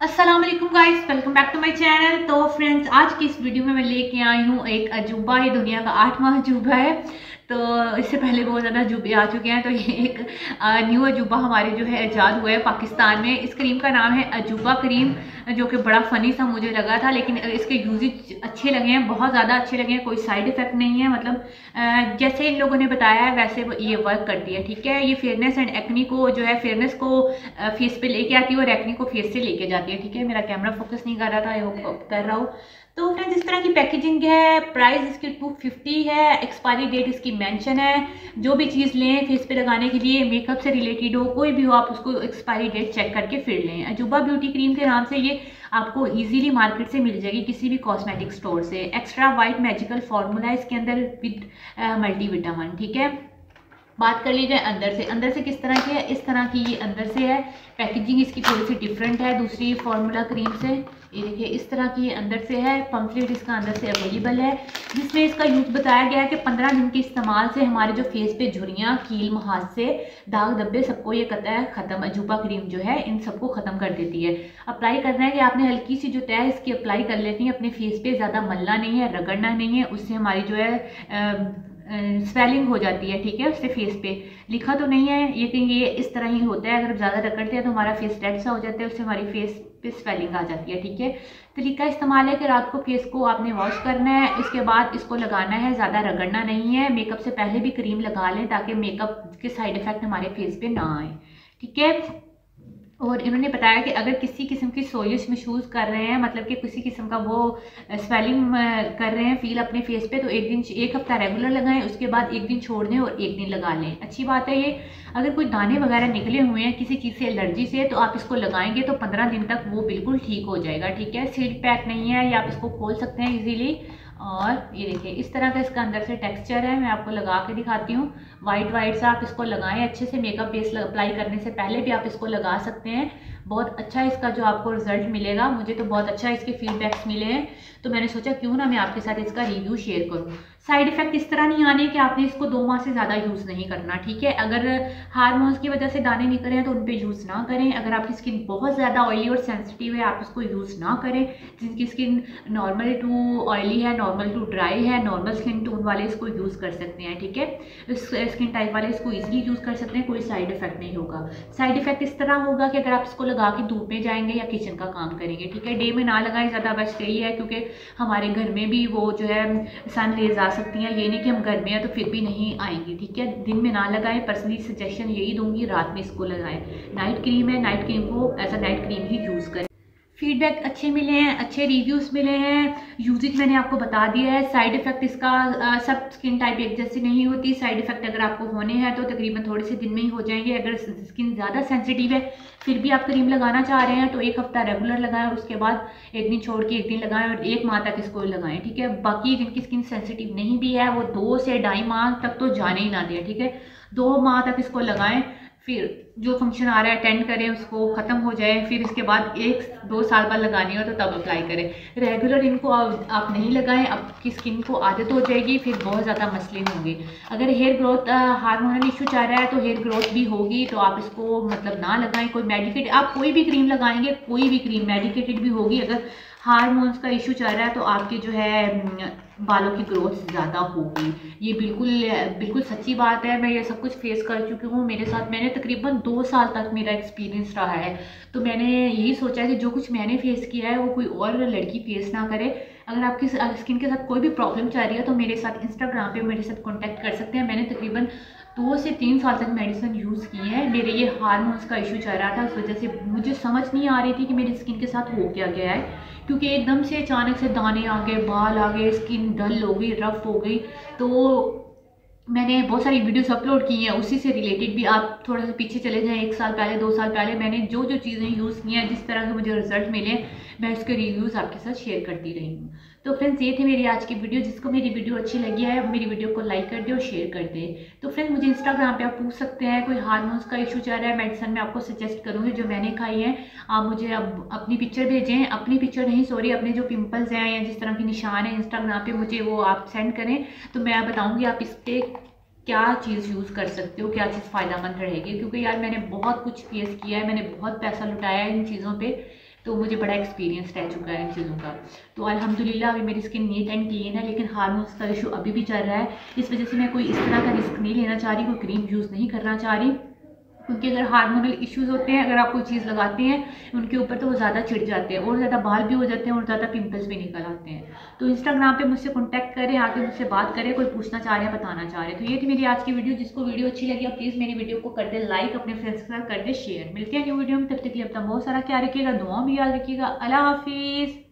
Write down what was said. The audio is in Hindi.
अस्सलाम वालेकुम guys, welcome back to my channel. तो फ्रेंड्स, आज की इस वीडियो में मैं लेके आई हूँ एक अजूबा। ये दुनिया का 8वां अजूबा है। तो इससे पहले बहुत ज़्यादा अजूबे आ चुके हैं, तो ये एक न्यू अजूबा हमारे जो है ईजाद हुआ है पाकिस्तान में। इस क्रीम का नाम है अजूबा क्रीम, जो कि बड़ा फ़नी सा मुझे लगा था, लेकिन इसके यूजेज अच्छे लगे हैं, बहुत ज़्यादा अच्छे लगे हैं। कोई साइड इफ़ेक्ट नहीं है, मतलब जैसे इन लोगों ने बताया है वैसे ये वर्क करती है। ठीक है, ये फेयरनेस एंड एक्नी को जो है, फेयरनेस को फेस पे लेके आती है और एक्नी को फेस से लेके जाती है। ठीक है, मेरा कैमरा फोकस नहीं कर रहा था, आई होप कर रहा हूँ। तो फ्रेंड्स, इस तरह की पैकेजिंग है। प्राइस इसकी 250 है। एक्सपायरी डेट इसकी मेंशन है। जो भी चीज़ लें फेस पे लगाने के लिए, मेकअप से रिलेटेड हो, कोई भी हो, आप उसको एक्सपायरी डेट चेक करके फिर लें। अजूबा ब्यूटी क्रीम के नाम से ये आपको इजीली मार्केट से मिल जाएगी, किसी भी कॉस्मेटिक स्टोर से। एक्स्ट्रा वाइट मैजिकल फॉर्मूला इसके अंदर विद मल्टीविटामिन। ठीक है, बात कर ली जाए अंदर से किस तरह की है। इस तरह की ये अंदर से है। पैकेजिंग इसकी थोड़ी सी डिफरेंट है दूसरी फार्मूला क्रीम से। ये देखिए, इस तरह की अंदर से है। पम्फलेट इसका अंदर से अवेलेबल है, जिसमें इसका यूज बताया गया है कि 15 दिन के इस्तेमाल से हमारे जो फेस पे झुर्रियाँ, कील, मुहासे, दाग धब्बे, सबको ये कहता है ख़त्म। अजूबा क्रीम जो है इन सबको ख़त्म कर देती है। अप्लाई करना है कि आपने हल्की सी जो तय इसकी अप्लाई कर लेनी है अपने फेस पे, ज़्यादा मलना नहीं है, रगड़ना नहीं है। उससे हमारी जो है स्वेलिंग हो जाती है। ठीक है, उससे फेस पे लिखा तो नहीं है लेकिन ये इस तरह ही होता है। अगर ज़्यादा रगड़ते हैं तो हमारा फेस रेड सा हो जाता है, उससे हमारी फेस पे स्वेलिंग आ जाती है। ठीक है, तरीका इस्तेमाल है कि रात को फेस को आपने वॉश करना है, इसके बाद इसको लगाना है, ज़्यादा रगड़ना नहीं है। मेकअप से पहले भी क्रीम लगा लें ताकि मेकअप के साइड इफ़ेक्ट हमारे फेस पे ना आए। ठीक है, और इन्होंने बताया कि अगर किसी किस्म की सोजिश महसूस कर रहे हैं, मतलब कि किसी किस्म का वो स्वेलिंग कर रहे हैं फील अपने फेस पे, तो एक हफ्ता रेगुलर लगाएं, उसके बाद एक दिन छोड़ दें और एक दिन लगा लें। अच्छी बात है ये। अगर कोई दाने वगैरह निकले हुए हैं किसी चीज़ से, एलर्जी से, तो आप इसको लगाएंगे तो 15 दिन तक वो बिल्कुल ठीक हो जाएगा। ठीक है, सीड पैक नहीं है, या आप इसको खोल सकते हैं इजीली। और ये देखिए, इस तरह का इसका अंदर से टेक्सचर है। मैं आपको लगा के दिखाती हूँ। वाइट वाइट सा आप इसको लगाएं अच्छे से। मेकअप बेस अप्लाई करने से पहले भी आप इसको लगा सकते हैं। बहुत अच्छा इसका जो आपको रिजल्ट मिलेगा। मुझे तो बहुत अच्छा इसके फीडबैक्स मिले हैं, तो मैंने सोचा क्यों ना मैं आपके साथ इसका रिव्यू शेयर करूँ। साइड इफेक्ट इस तरह नहीं आने कि आपने इसको 2 माह से ज़्यादा यूज़ नहीं करना। ठीक है, अगर हार्मोन्स की वजह से दाने निकल रहे हैं तो उन पर यूज़ ना करें। अगर आपकी स्किन बहुत ज़्यादा ऑयली और सेंसिटिव है, आप इसको यूज़ ना करें। जिनकी स्किन नॉर्मल टू ऑयली है, नॉर्मल टू ड्राई है, नॉर्मल स्किन टोन वाले इसको यूज़ कर सकते हैं। ठीक है, इस स्किन टाइप वाले इसको ईजिली यूज़ कर सकते हैं, कोई साइड इफेक्ट नहीं होगा। साइड इफेक्ट इस तरह होगा कि अगर आप इसको लगा के धूप में जाएंगे या किचन का काम करेंगे। ठीक है, डे में ना लगाएं, ज़्यादा बेस्ट यही है, क्योंकि हमारे घर में भी वो जो है सन रेज आ सकती हैं। ये नहीं कि हम घर में हैं तो फिर भी नहीं आएंगी। ठीक है, दिन में ना लगाएं। पर्सनली सजेशन यही दूंगी, रात में इसको लगाएं। नाइट क्रीम है, नाइट क्रीम को एज अ नाइट क्रीम ही यूज़ करें। फीडबैक अच्छे मिले हैं, अच्छे रिव्यूज़ मिले हैं। यूजेज मैंने आपको बता दिया है। साइड इफेक्ट इसका सब स्किन टाइप एक जैसी नहीं होती। साइड इफेक्ट अगर आपको होने हैं तो तकरीबन थोड़े से दिन में ही हो जाएंगे। अगर स्किन ज़्यादा सेंसिटिव है फिर भी आप क्रीम लगाना चाह रहे हैं तो एक हफ्ता रेगुलर लगाएं, उसके बाद एक दिन छोड़ के एक दिन लगाएं और 1 माह तक इसको लगाएं। ठीक है, बाकी जिनकी स्किन सेंसिटिव नहीं भी है वो 2 से 2.5 माह तक तो जाने ही ना दें। ठीक है, 2 माह तक इसको लगाएं, फिर जो फंक्शन आ रहा है अटेंड करें, उसको ख़त्म हो जाए, फिर इसके बाद 1-2 साल बाद लगानी हो तो तब अप्लाई करें। रेगुलर इनको आप नहीं लगाएं, आपकी स्किन को आदत हो जाएगी, फिर बहुत ज़्यादा मसले होंगे। अगर हेयर ग्रोथ हार्मोनल इशू चाह रहा है तो हेयर ग्रोथ भी होगी, तो आप इसको मतलब ना लगाएं। कोई मेडिकेटेड, आप कोई भी क्रीम लगाएंगे, कोई भी क्रीम मेडिकेटेड भी होगी। अगर हार्मोन्स का इशू चल रहा है तो आपके जो है बालों की ग्रोथ ज़्यादा होगी। ये बिल्कुल बिल्कुल सच्ची बात है। मैं ये सब कुछ फेस कर चुकी हूँ मेरे साथ। मैंने तकरीबन 2 साल तक मेरा एक्सपीरियंस रहा है, तो मैंने यही सोचा कि जो कुछ मैंने फेस किया है वो कोई और लड़की फेस ना करे। अगर आपकी स्किन के साथ कोई भी प्रॉब्लम चल रही है तो मेरे साथ इंस्टाग्राम पे मेरे साथ कॉन्टैक्ट कर सकते हैं। मैंने तकरीबन 2 से 3 साल तक मेडिसिन यूज़ की है। मेरे ये हार्मोन्स का इशू चल रहा था, उस वजह से मुझे समझ नहीं आ रही थी कि मेरी स्किन के साथ हो क्या गया है, क्योंकि एकदम से अचानक से दाने आ गए, बाल आ गए, स्किन डल हो गई, रफ हो गई। तो मैंने बहुत सारी वीडियोस अपलोड की हैं उसी से रिलेटेड भी। आप थोड़ा सा पीछे चले जाएं, 1 साल पहले, 2 साल पहले मैंने जो जो चीज़ें यूज़ की हैं, जिस तरह के मुझे रिजल्ट मिले, मैं उसके रिव्यूज़ आपके साथ शेयर करती रही हूँ। तो फ्रेंड्स, ये थी मेरी आज की वीडियो। जिसको मेरी वीडियो अच्छी लगी है मेरी वीडियो को लाइक कर दे और शेयर कर दे। तो फ्रेंड्स, मुझे इंस्टाग्राम पे आप पूछ सकते हैं, कोई हार्मोन्स का इशू चल रहा है, मेडिसिन मैं आपको सजेस्ट करूँगी जो मैंने खाई है। आप मुझे अब अपनी पिक्चर भेजें, अपनी पिक्चर नहीं सॉरी, अपने जो पिंपल्स हैं या जिस तरह के निशान हैं इंस्टाग्राम पे मुझे वो आप सेंड करें, तो मैं बताऊँगी आप इस पर क्या चीज़ यूज़ कर सकते हो, क्या चीज़ फ़ायदेमंद रहेगी। क्योंकि यार मैंने बहुत कुछ फेस किया है, मैंने बहुत पैसा लुटाया है इन चीज़ों पे। तो मुझे बड़ा एक्सपीरियंस रह चुका है इन चीज़ों का। तो अल्हम्दुलिल्लाह अभी मेरी स्किन नीट एंड क्लीन है, लेकिन हार्मोन्स का इशू अभी भी चल रहा है। इस वजह से मैं कोई इस तरह का रिस्क नहीं लेना चाह रही, कोई क्रीम यूज़ नहीं करना चाह रही, क्योंकि अगर हार्मोनल इश्यूज़ होते हैं, अगर आप कोई चीज़ लगाते हैं उनके ऊपर, तो वो ज़्यादा चिढ़ जाते हैं और ज़्यादा बाल भी हो जाते हैं और ज़्यादा पिंपल्स भी निकल आते हैं। तो इंस्टाग्राम पे मुझसे कॉन्टैक्ट करें, आके मुझसे बात करें, कोई पूछना चाह रहे हैं, बताना चाह रहे हैं। तो ये थी मेरी आज की वीडियो। जिसको वीडियो अच्छी लगी आप प्लीज़ मेरी वीडियो को कर दे लाइक, अपने फ्रेंड्स के साथ कर दे शेयर। मिलते हैं न्यू वीडियो में, तब तक के लिए अपना बहुत सारा ख्याल रखिएगा, दुआओं में याद रखिएगा। अल्लाह हाफिज़।